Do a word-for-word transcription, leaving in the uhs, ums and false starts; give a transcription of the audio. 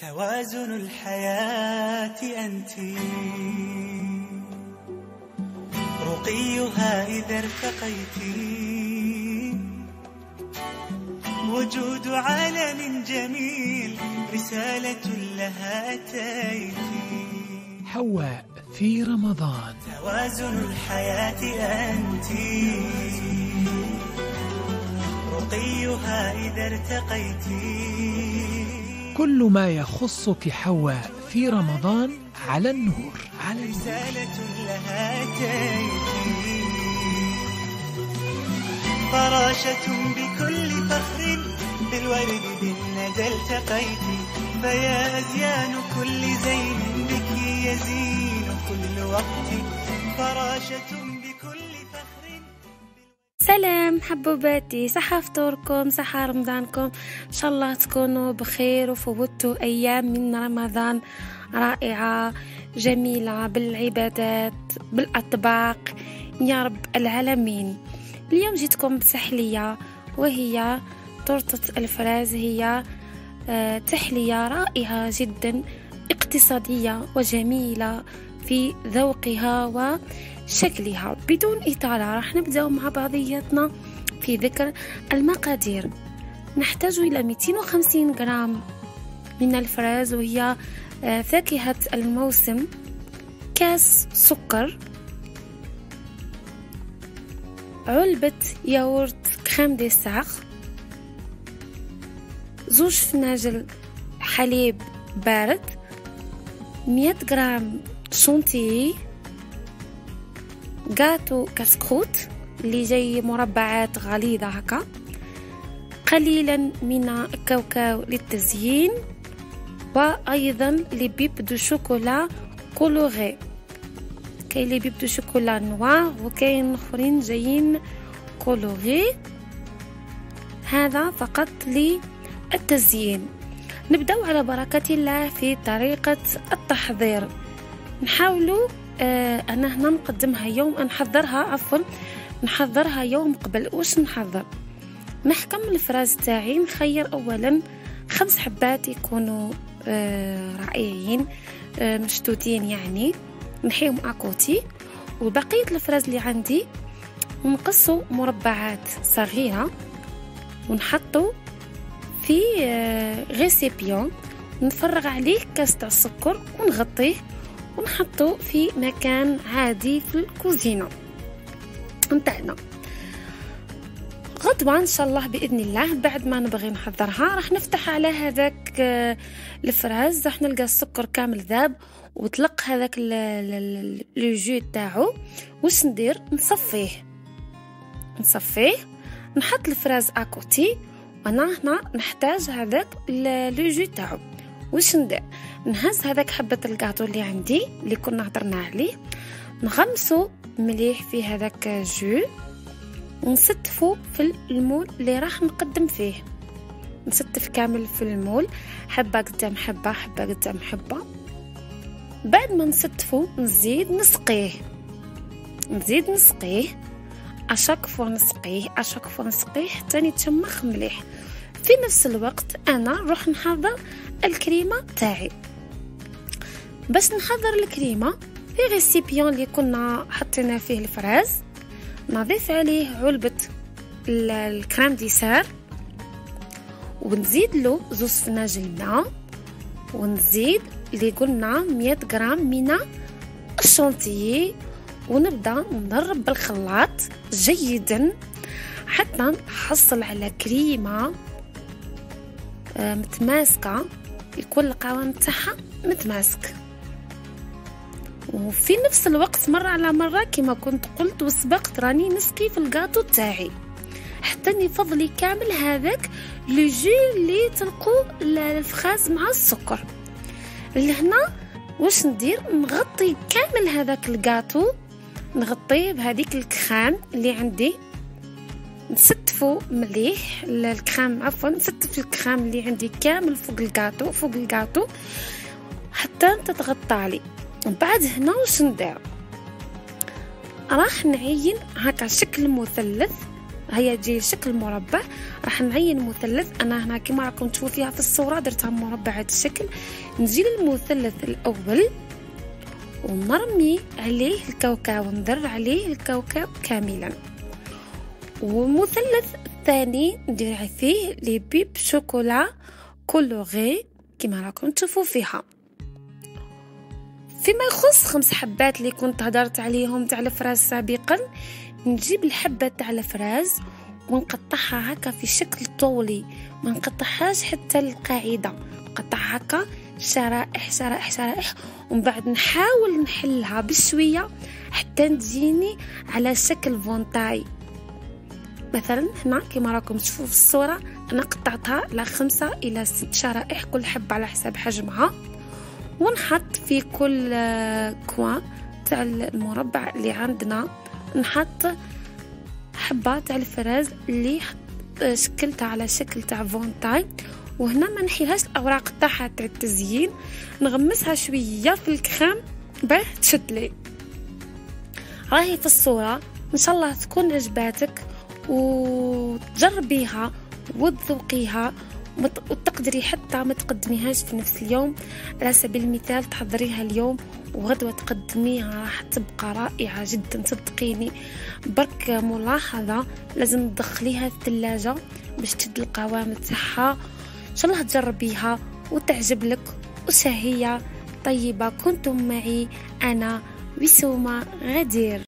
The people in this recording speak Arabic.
توازن الحياة أنت، رقيها إذا ارتقيت، وجود عالم جميل رسالة لها أتيت. حواء في رمضان. توازن الحياة أنت، رقيها إذا ارتقيت. كل ما يخصك حواء في رمضان على النور. على رسالة لها أتيت، فراشة بكل فخر، بالورد بالندى التقيت. فيا أزيان كل زين بك يزين كل وقت، فراشة بكل فخر. سلام حبوباتي، صحة فطوركم، صحة رمضانكم، إن شاء الله تكونوا بخير وفوتوا أيام من رمضان رائعة جميلة بالعبادات بالأطباق يا رب العالمين. اليوم جيتكم بتحلية، وهي تورتة الفراز. هي تحلية رائعة جدا، اقتصادية وجميلة في ذوقها وشكلها. بدون إطالة راح نبدأ مع بعضياتنا في ذكر المقادير. نحتاج إلى مئتين وخمسين جرام من الفراز، وهي فاكهة الموسم، كاس سكر، علبة ياغورت كريم دي ساخ، زوج فناجل حليب بارد، مئة جرام شونتيي، جاتو كسكروت اللي جاي مربعات غليظة هكا، قليلا من الكاوكاو للتزيين، وأيضا لبيب دو شوكولا كولوري. كاين لي بيب دو شوكولا نوار وكاين اخرين جايين كولوري. هذا فقط للتزيين. نبداو على بركة الله في طريقة التحضير. نحاولوا آه انا هنا نقدمها يوم نحضرها عفوا نحضرها يوم قبل. واش نحضر؟ نحكم الفراز تاعي، نخير اولا خمس حبات يكونوا آه رائعين آه مشدودين، يعني نحيهم اكوتي، وبقيه الفراز اللي عندي نقصوا مربعات صغيره ونحطوا في غيسيبيون، نفرغ عليه كاس تاع السكر ونغطيه ونحطه في مكان عادي في الكوزينه نتاعنا. غدوه ان شاء الله باذن الله بعد ما نبغي نحضرها راح نفتح على هذاك الفراز، راح نلقى السكر كامل ذاب وطلق هذاك لو جو تاعو. واش ندير؟ نصفيه نصفيه نحط الفراز اكوتي، وانا هنا نحتاج هذاك لو جو تاعو. واش ندير؟ نهز هذاك حبه الكاطو اللي عندي اللي كنا هضرنا عليه، نغمسو مليح في هذاك جو، ونستفو في المول اللي راح نقدم فيه. نستف كامل في المول، حبه قدام حبه حبه قدام حبه. بعد ما نستفو نزيد نسقيه نزيد نسقيه اشاك فوا نسقيه اشاك فوا نسقيه حتى يتشمخ مليح. في نفس الوقت انا نروح نحضر الكريمه تاعي. باش نحضر الكريمه في ريسيبيون اللي كنا حطينا فيه الفراز، نضيف عليه علبه الكريم ديسار، ونزيد له زوج فناجل ماء، ونزيد اللي قلنا مئة غرام من الشونتيي، ونبدا نضرب بالخلاط جيدا حتى نحصل على كريمه متماسكه، يكون القوام تاعها متماسك. وفي نفس الوقت مره على مره كما كنت قلت وسبقت راني نسقي في الكاطو تاعي حتى نفضلي كامل هذاك لو جو اللي تلقوا الفخاز مع السكر. لهنا واش ندير؟ نغطي كامل هذاك الكاطو، نغطيه بهذيك الكريم اللي عندي، نستفو مليح الكريم عفوا نستف الكريم اللي عندي كامل فوق الكاطو فوق الكاطو حتى تتغطى لي. بعد هنا واش ندير؟ راح نعين هكا شكل مثلث هي تجي شكل مربع. راح نعين مثلث، انا هنا كما راكم تشوفوا فيها في الصوره درتها مربع هذا الشكل. نجي للمثلث الاول ونرمي عليه الكاوكاو، ندر عليه الكاوكاو كاملا. والمثلث الثاني ندير فيه لي بيب شوكولا كولوري كما راكم تشوفوا فيها. فيما يخص خمس حبات اللي كنت هدرت عليهم تاع الفراز سابقا، نجيب الحبه تاع الفراز ونقطعها هكا في شكل طولي، ما نقطعهاش حتى القاعده، نقطعها هكا شرائح شرائح شرائح، ومن بعد نحاول نحلها بشويه حتى تجيني على شكل فونتاي. مثلا هنا كما راكم تشوفوا في الصوره انا قطعتها على خمسة الى ست شرائح، كل حبه على حساب حجمها، ونحط في كل كوان تاع المربع اللي عندنا نحط حبه تاع الفراز اللي شكلتها على شكل تاع فونتاي. وهنا ما نحيلهاش الاوراق تاعها تاع التزيين، نغمسها شويه في الكريم باه تشدلي. راهي في الصوره ان شاء الله تكون عجباتك وتجربيها وتذوقيها، وتقدري حتى ما تقدميهاش في نفس اليوم. على سبيل المثال تحضريها اليوم وغدوة تقدميها راح تبقى رائعة جدا صدقيني. برك ملاحظة لازم تدخليها في الثلاجة باش تشد القوام تاعها. ان شاء الله تجربيها وتعجب لك وشهية طيبة. كنتم معي انا وسومة غدير.